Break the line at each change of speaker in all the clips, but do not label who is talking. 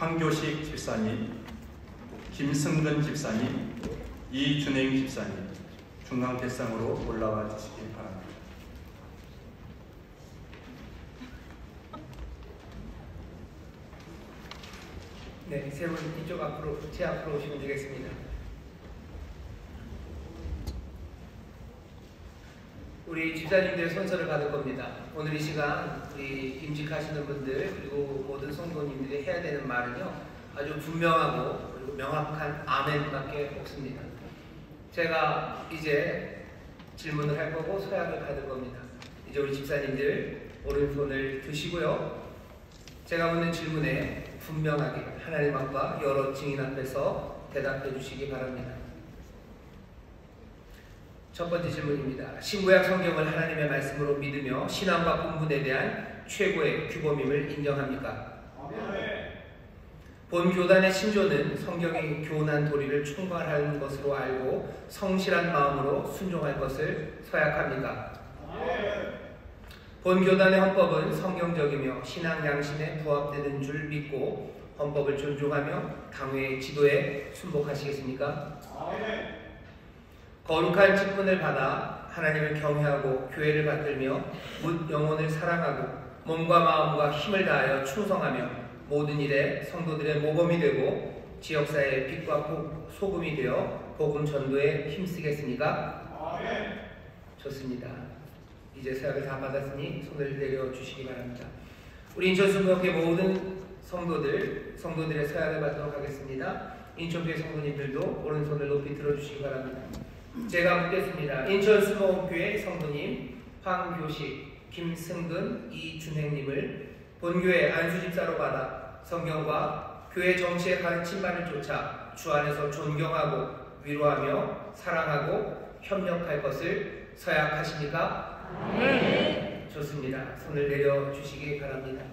황교식 집사님, 김승근 집사님, 이준행 집사님 중앙대상으로 올라와 주시기 바랍니다.
네, 세 분 이쪽 앞으로, 제 앞으로 오시면 되겠습니다. 우리 집사님들의 선서를 받을 겁니다. 오늘 이 시간 우리 임직하시는 분들 그리고 모든 성도님들이 해야 되는 말은요, 아주 분명하고 그리고 명확한 아멘밖에 없습니다. 제가 이제 질문을 할 거고 서약을 받을 겁니다. 이제 우리 집사님들 오른손을 드시고요, 제가 묻는 질문에 분명하게 하나님 앞과 여러 증인 앞에서 대답해 주시기 바랍니다. 첫 번째 질문입니다. 신구약 성경을 하나님의 말씀으로 믿으며 신앙과 본분에 대한 최고의 규범임을 인정합니까? 본 교단의 신조는 성경의 교훈한 도리를 총괄하는 것으로 알고 성실한 마음으로 순종할 것을 서약합니까? 본 교단의 헌법은 성경적이며 신앙 양심에 부합되는 줄 믿고 헌법을 존중하며 당회의 지도에 순복하시겠습니까? 거룩한 직분을 받아 하나님을 경외하고 교회를 받들며 묻 영혼을 사랑하고 몸과 마음과 힘을 다하여 충성하며 모든 일에 성도들의 모범이 되고 지역사회의 빛과 소금이 되어 복음 전도에 힘쓰겠습니까? 좋습니다. 이제 서약을 다 받았으니 손을 내려주시기 바랍니다. 우리 인천순복의 모든 성도들의 서약을 받도록 하겠습니다. 인천교회 성도님들도 오른손을 높이 들어주시기 바랍니다. 제가 묻겠습니다. 인천순복교회 성도님 황교식, 김승근, 이준행님을 본교회 안수집사로 받아 성경과 교회 정치의 가르침만을 쫓아 주 안에서 존경하고 위로하며 사랑하고 협력할 것을 서약하십니까? 네. 좋습니다. 손을 내려주시기 바랍니다.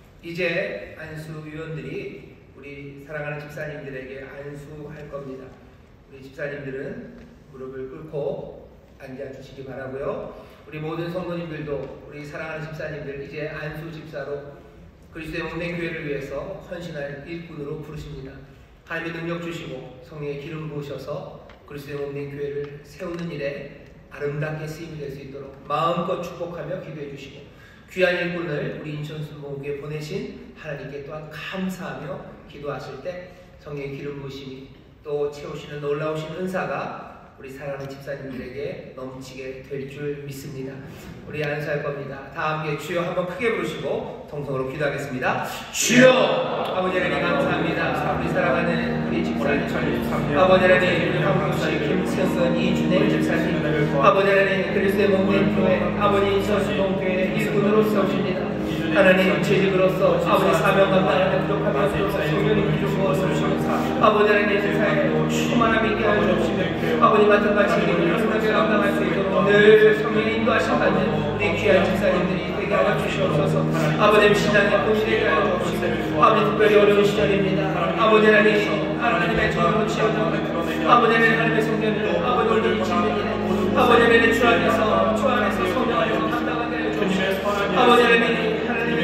이제 안수위원들이 우리 사랑하는 집사님들에게 안수할 겁니다. 우리 집사님들은 무릎을 꿇고 앉아주시기 바라고요. 우리 모든 성도님들도 우리 사랑하는 집사님들 이제 안수 집사로 그리스도의 몸된 교회를 위해서 헌신할 일꾼으로 부르십니다. 하나님의 능력 주시고 성령의 기름 부으셔서 그리스도의 몸된 교회를 세우는 일에 아름답게 쓰임이 될 수 있도록 마음껏 축복하며 기도해 주시고 귀한 일꾼을 우리 인천순복교회에 보내신 하나님께 또한 감사하며 기도하실 때 성령의 기름 부으심이 또 채우시는 놀라우신 은사가 우리 사랑하는 집사님들에게 넘치게 될 줄 믿습니다. 우리 안수할 겁니다. 다 함께 주여 한번 크게 부르시고 통성으로 기도하겠습니다. 주여! 아버지 하나님 감사합니다. 우리 사랑하는 우리 집사님, 아버지 하나님 우리 황교식, 김승근, 이준행 집사님, 아버지 하나님 그리스도의 몸된 교회, 아버지 인천순복교회 일꾼으로 세우십니다. 하나님 재직으로서 아버지 사명 감당하는 부족함이 없도록 성령님 주시옵소서. 아버지 하나님 세상에 충만함 있게 하여 주옵시며 아버지 마찬가지 일을 순하게 감당할 수 있도록 늘 성령의 인도하심 받는 우리 귀한 집사님들이 되게 하여 주시옵소서. 아버지 신앙의 본실에 하여 주옵시고 아버지 특별히 어려운 시절입니다. 아버지 하나님의 정으로 치어져 아버지 하나님의 성전을 아버지 오늘 짓는 아버지 하나님 주 안에서 성령 안에서 감당하게 하여 주옵시고 아버지 하나님의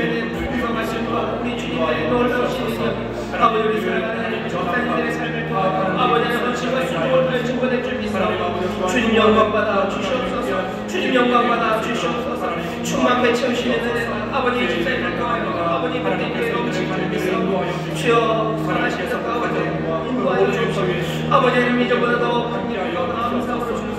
풍성하신 우리 주님의 놀라우신 은혜여 아버지 우리 사랑하는 집사님들의 삶을 통해 아버지 하나님 진과 수고를 증거될 줄 믿사오니 주님 영광받아 주시옵소서. 주님 영광받아 주시옵소서. 충만케 채우시는 은혜가 아버지 집사님을 통하여 아버지 믿음의 넘치게 줄 믿사오니 주여 선하시옵소서. 아버지 인도하여 주옵소서. 아버지 하나님 이전보다 더 감사하고 감사함으로 주는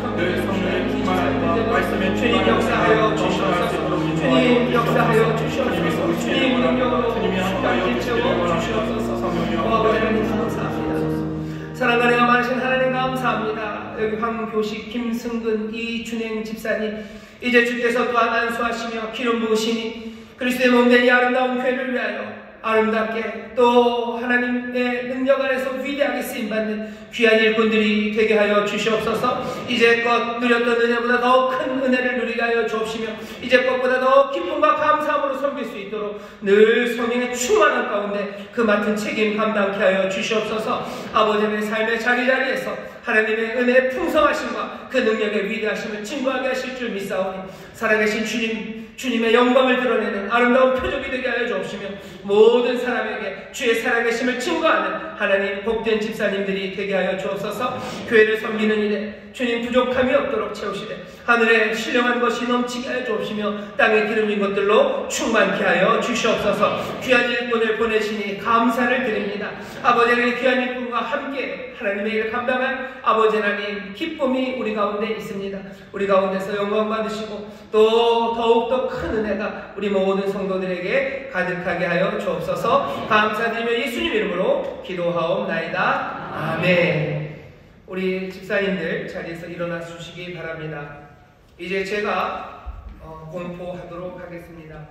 성령의 주님 역사하여 주시옵소서. 주님 역사하여 주시옵소서. 주님 능력으로 충만케 채워 주시옵소서. 아버지 하나님 감사합니다. 사랑하는 많으신 하나님 감사합니다. 여기 황교식, 김승근, 이준행 집사님 이제 주께서 또한 안수하시며 기름 부으시니 그리스도의 몸된 이 아름다운 교회를 위하여 아름답게 또 하나님의 능력 안에서 위대하게 쓰임받는 귀한 일꾼들이 되게 하여 주시옵소서. 이제껏 누렸던 은혜보다 더 큰 은혜를 누리게 하여 주옵시며 이제껏보다 더 기쁨과 감사함으로 섬길 수 있도록 늘 성령의 충만한 가운데 그 맡은 책임 감당케 하여 주시옵소서. 아버지의 삶의 자리자리에서 하나님의 은혜의 풍성하심과 그 능력의 위대하심을 증거하게 하실 줄 믿사오니 살아계신 주님 주님의 영광을 드러내는 아름다운 표적이 되게 하여 주옵시며 모든 사람에게 주의 살아계심을 증거하는 하나님 복된 집사님들이 되게 하여 주옵소서. 교회를 섬기는 일에 주님 부족함이 없도록 채우시되 하늘에 신령한 것이 넘치게 하여 주옵시며 땅에 기름진 것들로 충만케 하여 주시옵소서. 귀한 일꾼을 보내시니 감사를 드립니다. 아버지의 귀한 일꾼과 함께 하나님의 일을 감당한 아버지 하나님 기쁨이 우리 가운데 있습니다. 우리 가운데서 영광 받으시고 또 더욱더 큰 은혜가 우리 모든 성도들에게 가득하게 하여 주옵소서. 감사드리며 예수님 이름으로 기도하옵나이다. 아멘. 우리 집사님들 자리에서 일어나 주시기 바랍니다. 이제 제가 공포하도록 하겠습니다.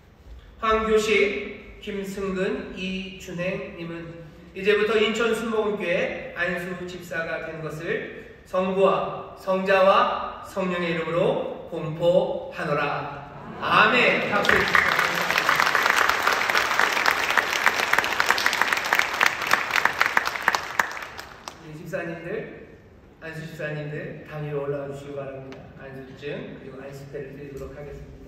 황교식, 김승근, 이준행님은 이제부터 인천 순복음교회 안수 집사가 된 것을 성부와 성자와 성령의 이름으로 공포하노라. 아멘. 박수 주십시오. 집사님들, 안수 집사님들 당위로 올라와 주시기 바랍니다. 안수증 그리고 안수패를 드리도록 하겠습니다.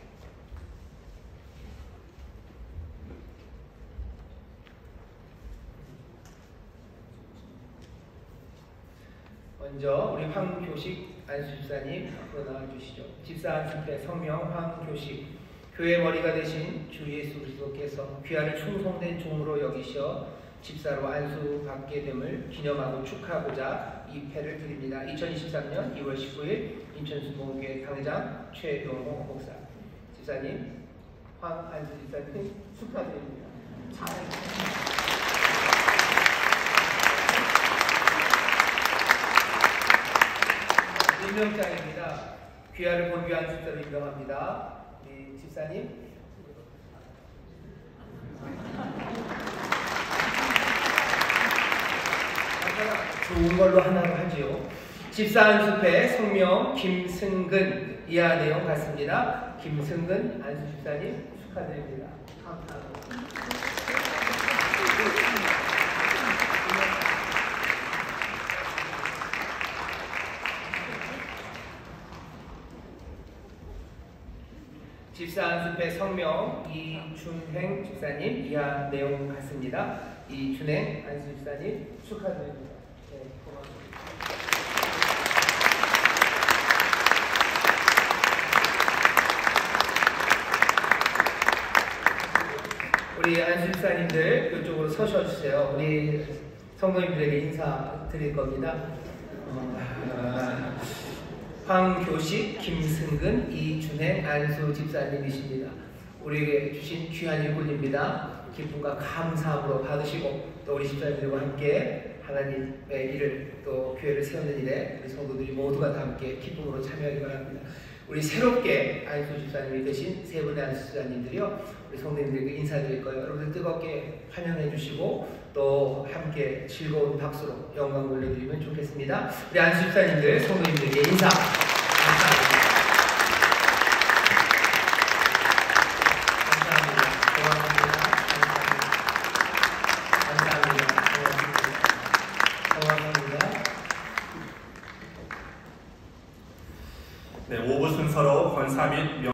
먼저 우리 황교식 안수 집사님 앞으로 나와 주시죠. 집사 안수패 성명 황교식, 교회 머리가 되신 주 예수 그리스도께서 귀하를 충성된 종으로 여기셔 집사로 안수받게 됨을 기념하고 축하하고자 이 패를 드립니다. 2023년 2월 19일 인천순복음교회 당회장 최동호 목사. 집사님, 황안수 집사님 축하드립니다. 임명장입니다. 귀하를 본 귀한 집사로 임명합니다. 우리 집사님. 좋은 걸로 하나로 하지요. 집사 안수패 성명 김승근, 이하 내용 같습니다. 김승근 안수 집사님 축하드립니다. 감사합니다. 집사 안수패 성명 이준행 집사님, 이하 내용 같습니다. 이준행 안수 집사님 축하드립니다. 네, 고맙습니다. 우리 안수 집사님들 이쪽으로 서셔주세요. 우리 성도님들에게 인사 드릴 겁니다. 황교식, 김승근, 이준행 안수 집사님이십니다. 우리에게 주신 귀한 일꾼입니다. 기쁨과 감사함으로 받으시고 또 우리 집사님들과 함께 하나님의 일을 또 교회를 세우는 일에 우리 성도들이 모두가 다 함께 기쁨으로 참여하기 바랍니다. 우리 새롭게 안수 집사님이 되신 세 분의 안수 집사님들이요, 우리 성도님들에게 인사드릴 거예요. 여러분들 뜨겁게 환영해 주시고 또 함께 즐거운 박수로 영광 올려드리면 좋겠습니다. 우리 안수 집사님들, 성도님들에게 인사 감사합니다.
네, 5부 순서로 권사 및